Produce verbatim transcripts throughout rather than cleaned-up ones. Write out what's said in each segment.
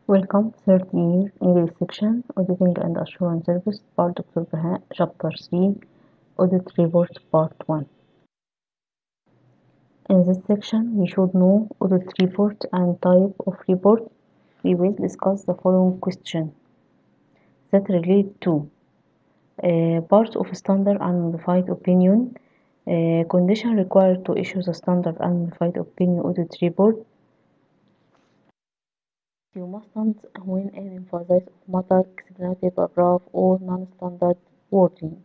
Welcome, third year English section, Auditing and Assurance Service, part Doctor Baha, Chapter three, Audit Report, Part one. In this section, we should know audit report and type of report. We will discuss the following questions that relate to uh, parts of standard and modified opinion, uh, condition required to issue the standard and modified opinion audit report. You mustn't, when an emphasis of matter, explanatory paragraph, or non-standard wording.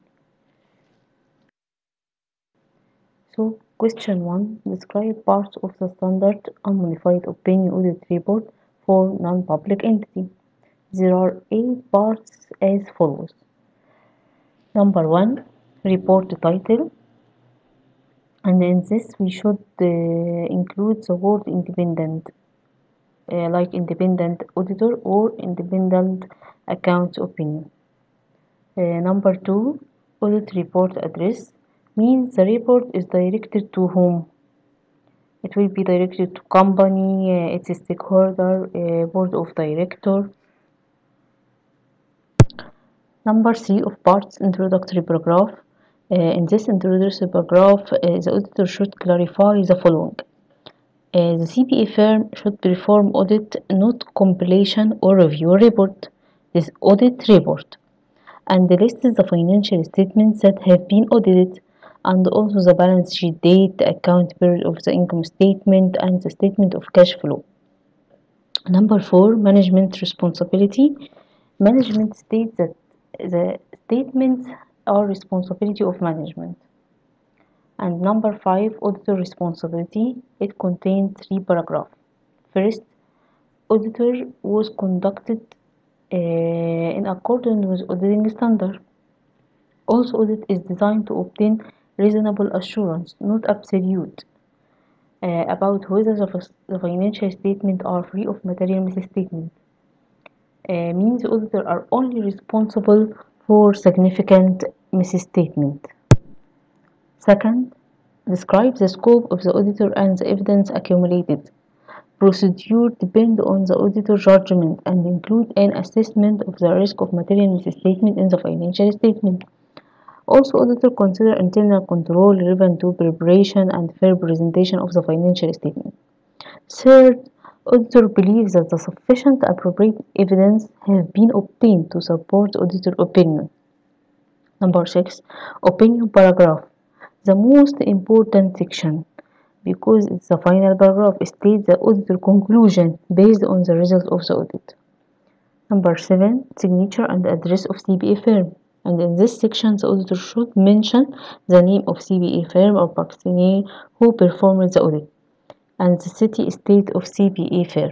So, question one. Describe parts of the standard unmodified opinion audit report for non-public entity. There are eight parts as follows. Number one, report title. And in this, we should uh, include the word independent, uh, like independent auditor or independent accounts opinion. Uh, number two, audit report address means the report is directed to whom. It will be directed to company, uh, its stakeholder, uh, board of director. Number three of parts introductory paragraph. Uh, in this introductory paragraph, uh, the auditor should clarify the following. Uh, the C P A firm should perform audit, not compilation or review report. This audit report and lists the financial statements that have been audited and also the balance sheet date, the account period of the income statement, and the statement of cash flow. Number four, management responsibility. Management states that the statements are responsibility of management. And number five, auditor responsibility. It contains three paragraphs. First, auditor was conducted uh, in accordance with auditing standard. Also, audit is designed to obtain reasonable assurance, not absolute, uh, about whether the, the financial statements are free of material misstatement. Uh, means auditors are only responsible for significant misstatement. Second, describe the scope of the auditor and the evidence accumulated. Procedure depend on the auditor judgment and include an assessment of the risk of material misstatement in the financial statement. Also, auditor consider internal control relevant to preparation and fair presentation of the financial statement. Third, auditor believes that the sufficient appropriate evidence have been obtained to support auditor opinion. Number six, opinion paragraph. The most important section because it's the final paragraph states the auditor conclusion based on the result of the audit. Number seven, signature and address of C P A firm. And in this section, the auditor should mention the name of C P A firm or practitioner who performed the audit and the city state of C P A firm.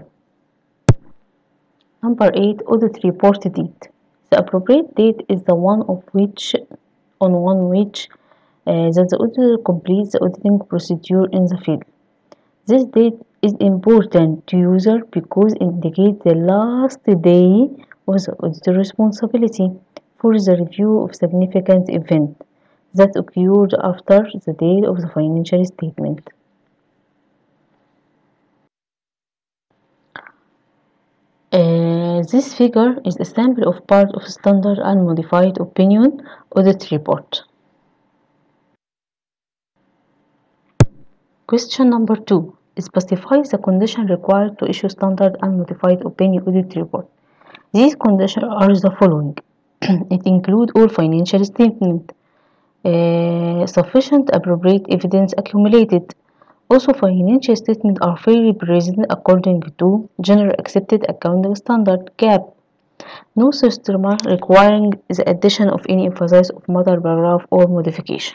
Number eight, audit report date. The appropriate date is the one of which on one which uh, that the auditor completes the auditing procedure in the field. This date is important to user because it indicates the last day of the auditor responsibility for the review of significant event that occurred after the date of the financial statement. Uh, this figure is a sample of part of standard and modified opinion audit report. Question number two. Specify the condition required to issue standard and modified opinion audit report. These conditions are the following. It includes all financial statements, uh, sufficient appropriate evidence accumulated. Also, financial statements are fairly presented according to General Accepted Accounting Standard (G A P). No system requiring the addition of any emphasis of matter paragraph or modification.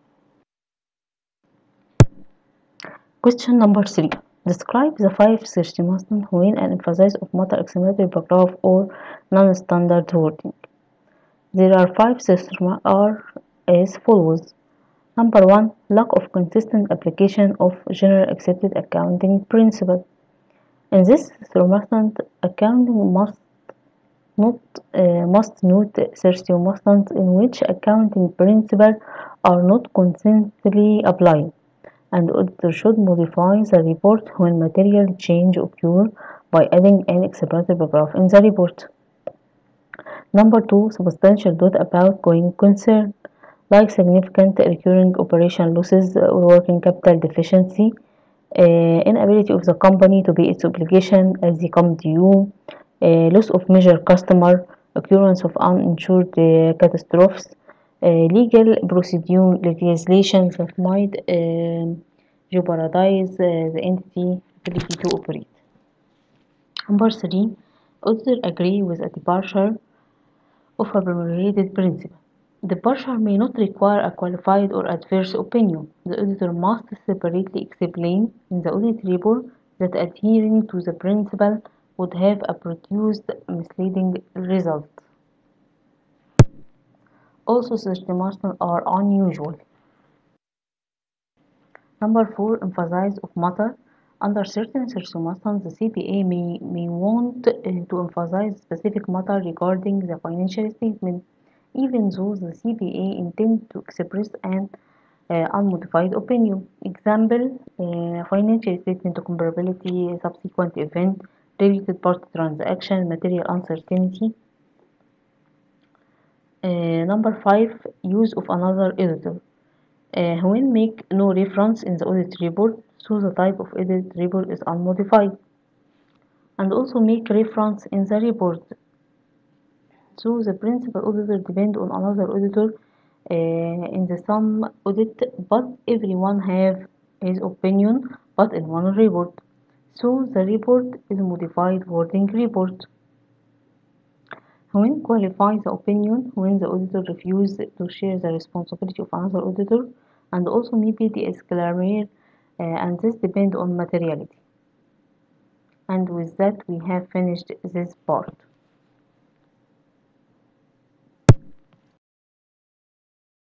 Question number three. Describe the five circumstances when an emphasis of matter explanatory paragraph or non-standard wording. There are five circumstances are as follows. Number one, lack of consistent application of general accepted accounting principle. In this circumstance, accounting must not uh, must note circumstances in which accounting principles are not consistently applied, and auditor should modify the report when material change occur by adding an explanatory paragraph in the report. Number two, substantial doubt about going concern, like significant recurring operation losses or working capital deficiency, uh, inability of the company to pay its obligation as they come due, uh, loss of major customer, occurrence of uninsured uh, catastrophes, uh, legal procedure legislation that might um jeopardize uh, the entity ability to operate. Number three, auditor agree with a departure of a promulgated principle. Departure may not require a qualified or adverse opinion. The auditor must separately explain in the audit report that adhering to the principle would have a produced misleading result. Also, circumstances are unusual. Number four, emphasize of matter. Under certain circumstances, the C P A may, may want uh, to emphasize specific matter regarding the financial statement, even though the C P A intends to express an uh, unmodified opinion. Example, uh, financial statement comparability, subsequent event, related party transaction, material uncertainty. Uh, number five, use of another editor. Uh, when make no reference in the audit report, so the type of audit report is unmodified, and also make reference in the report, so the principal auditor depend on another auditor uh, in the same audit, but everyone have his opinion, but in one report. So the report is modified wording report. When qualify the opinion, when the auditor refuses to share the responsibility of another auditor, and also maybe the disclaimer, uh, and this depend on materiality. And with that, we have finished this part.